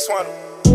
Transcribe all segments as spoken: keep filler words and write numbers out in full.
Swanner.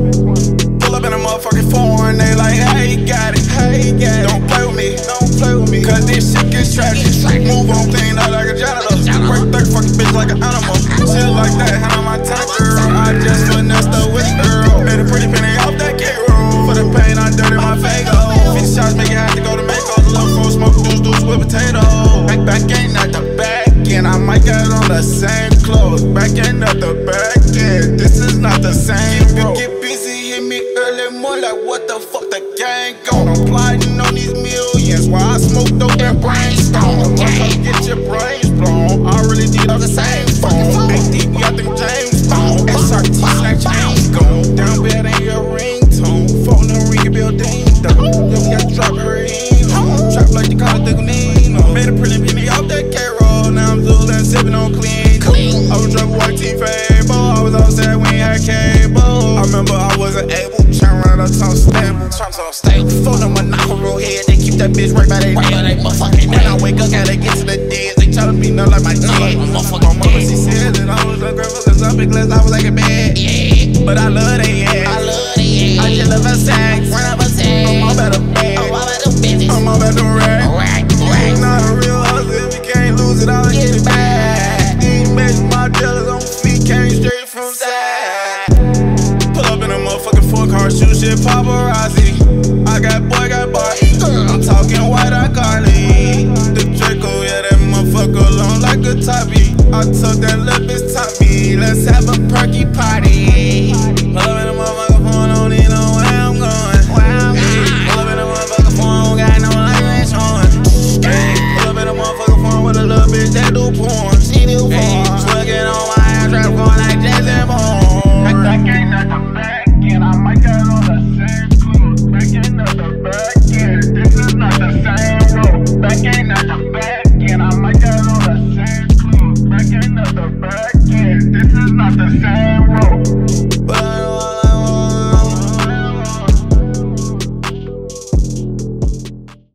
Pull up in a motherfucking foreign, they like, hey, got it, hey, got it. Don't play with me, don't play with me, cause this shit gets tragic. Move on, clean out like a janitor. Break thirty fucking bitch like an animal. Shit like that, handle my time, girl. I just finessed the with girl. Made a pretty penny off that K-roll. For the pain, I dirty my Fago. fifty shots make it have to go to Mako. The little fool smoke deuce deuce with potato. Back back ain't not the back end. I might get on the same clothes. Back ain't not the back end. This is not the same, bro. Get busy, hit me early morning like what the fuck the gang gon'. I'm plotting on these millions while I smoke dope and brainstorm. Once I get your brains blown, I really need all the same phone. Big D B, I think James Bond. S R T snack chains gone. Down bad ain't your ringtone. Phone and ring your building down. Yo, we got to drop her in. Trap like you call it the Gunino. Made a pretty penny off that K-roll. Now I'm Zoolan sipping on clean. I was driving white T-Fable. I was outside when you had cable. I remember I wasn't able. Trying to run up some stable. Trying to stable. Phone on my knuckle head. They keep that bitch right by their head. When I wake up, gotta get to the dead. They try to be nothing like my dad. My mama, she said that I was ungrateful cause I'm big glass. I was like a bad. Yeah. But I love that, yeah. I love that, yeah. I just love her sex. Run up her sex. I'm all about the bag. I'm all about the business. I'm all about the rag. Rag, rag. Not a real hustle. If you can't lose it, I'll get it back. These bitches, my dealers on feet came straight from side. Pull up in a motherfucking four car, shoot shit, paparazzi. I got boy, got boy. I'm talking white, I Carly. The Draco, yeah, that motherfucker long like a toppy. I took that little bitch toppy. Let's have a perky party. Pull up in a motherfucking phone, don't need know where I'm going. Pull up in a motherfucking phone, got no light showing. Pull up in a motherfucking phone with a little bitch that do porn. She do porn. Swiggin' on my ass, trap going like Jason Bourne. Back ain't not the back end. I might get on the same clothes. Back ain't not the back end. This is not the same road. Back ain't not the back end. I might get on the same clothes. Back ain't not the back end. This is not the same road.